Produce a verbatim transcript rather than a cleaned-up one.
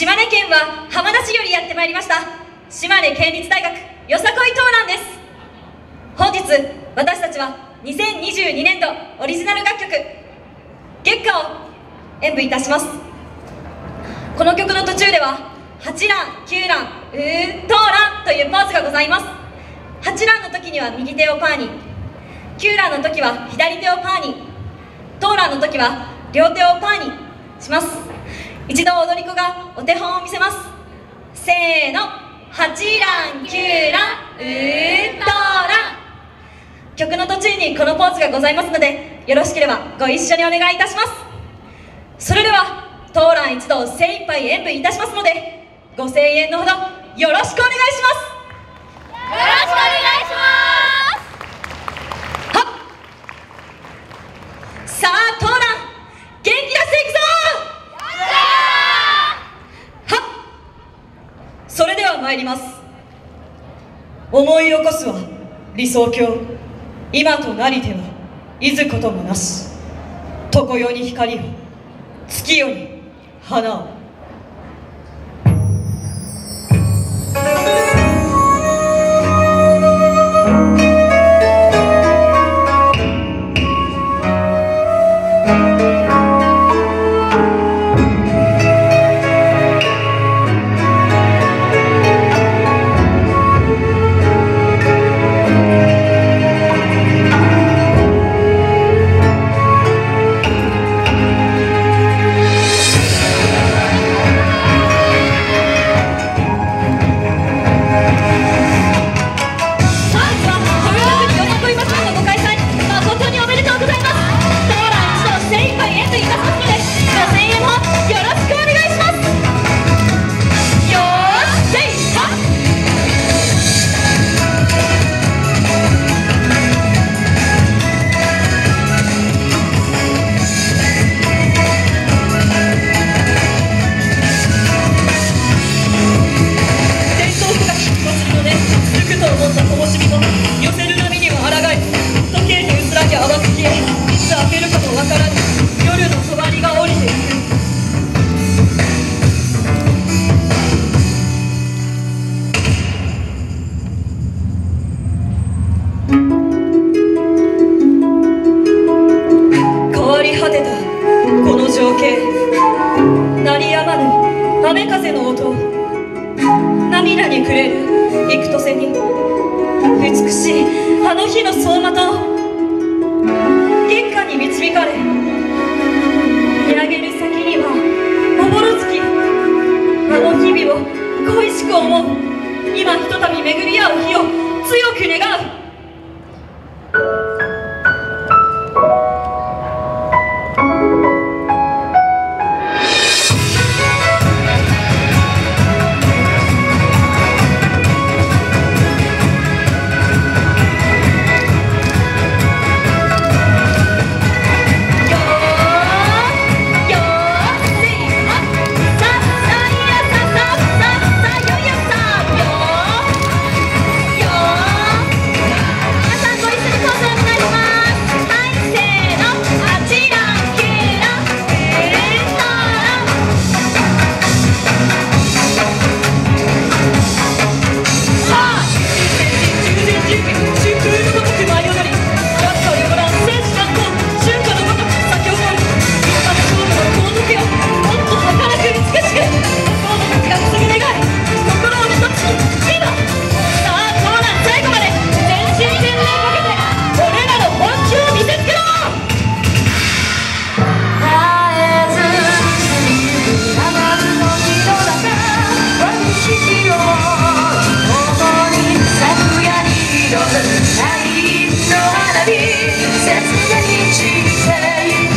島根県は浜田市よりやってまいりました島根県立大学よさこい盗難です。本日私たちはにせんにじゅうにねんどオリジナル楽曲「月下」を演舞いたします。この曲の途中では八段九段うー盗難というポーズがございます。八段の時には右手をパーに、九段の時は左手をパーに、盗難の時は両手をパーにします。一度踊り子がお手本を見せます。せーの、八段九段うー盗難。曲の途中にこのポーズがございますので、よろしければご一緒にお願いいたします。それでは盗難一同精一杯演舞いたしますので、ご声援のほどよろしくお願いします。よろしくお願いします。はっ、さあ盗難元気出していくぞ。はっ、それでは参ります。思い起こすは理想郷、今となりてはいずこともなし。常世に光を、月より花を。鳴りやまぬ雨風の音、涙に暮れる幾年瀬に美しいあの日の走馬灯、月下に導かれ見上げる先には朧月、あの日々を恋しく思う、今ひとたび巡り合う日を強く願う。 切なに小さい